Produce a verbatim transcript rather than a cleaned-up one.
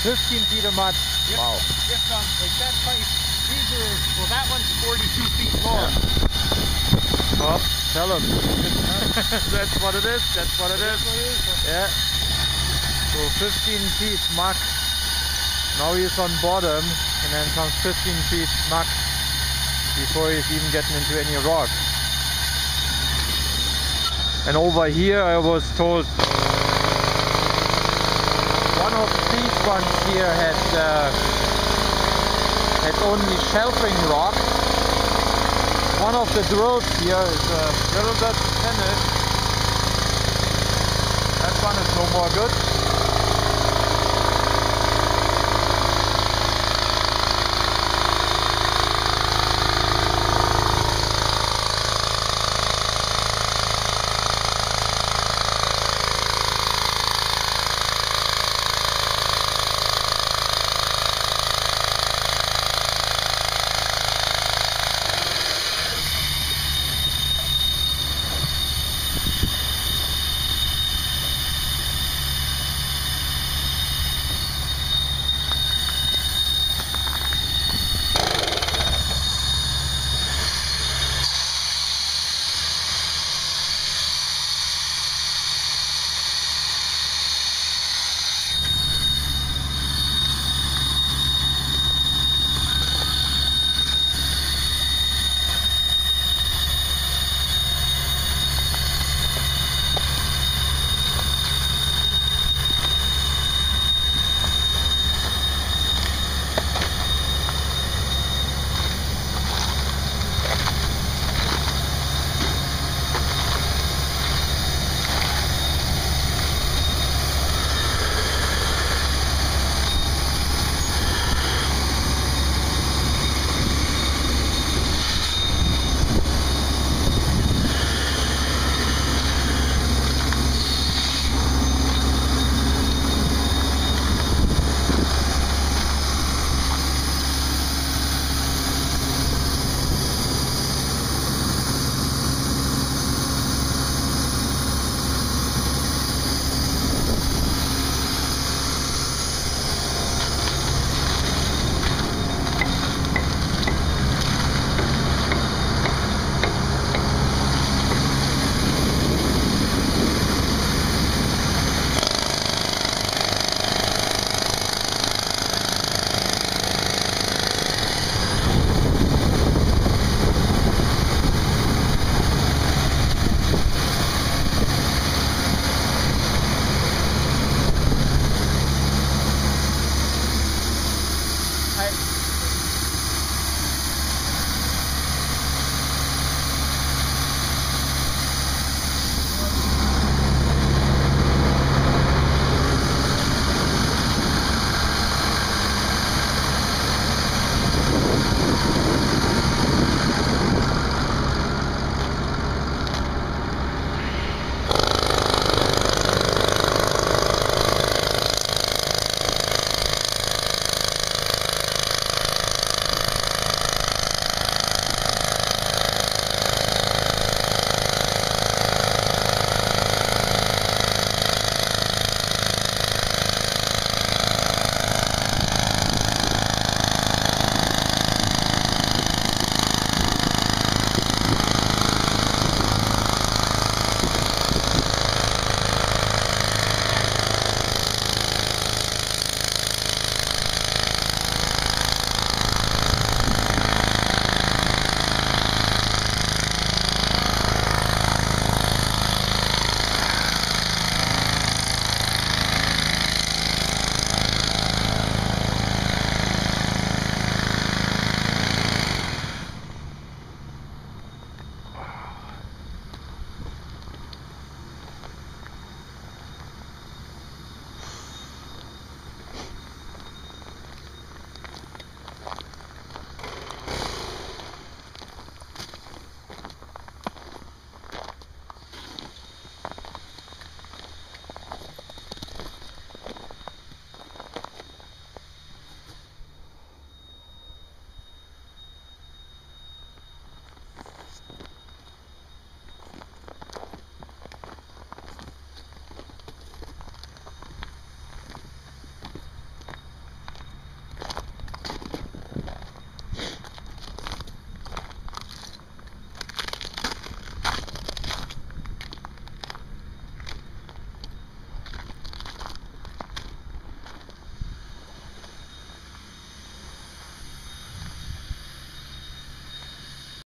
fifteen feet of mud. If, Wow. If um, like that pipe, these are, well, that one's forty-two feet long. Yeah. Oh, tell him. That's what it is. That's what it is. Yeah. So fifteen feet muck. Now he's on bottom, and then comes fifteen feet muck before he's even getting into any rock. And over here I was told one of these ones here had uh, had only shelving rock. One of the drills here is a little bit finished. That one is no more good.